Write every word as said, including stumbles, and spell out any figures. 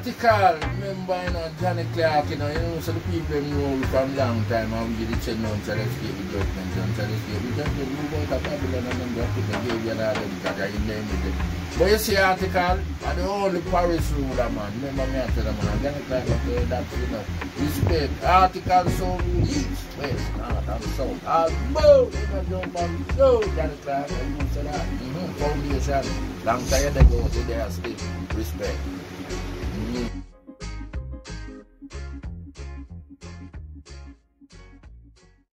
Heartical, remember, you know, Johnny Clarke, you know, you know, so the people know from long time, and we did the ten months, and let's get the judgment, and so let's get the judgment, move out of Babylon, and then go to the Gaylard, and all them, because I in them with it. But you see, Heartical, and the only Paris ruler, man, remember me, I tell them, man, Johnny Clarke, okay, that's, you know, respect, Heartical, so east, west, north, and south, all, boom, you know, jump on, no, Johnny Clarke, and you say that, mm-hmm, foundation, long time ago, so they are still respect. Mm-hmm.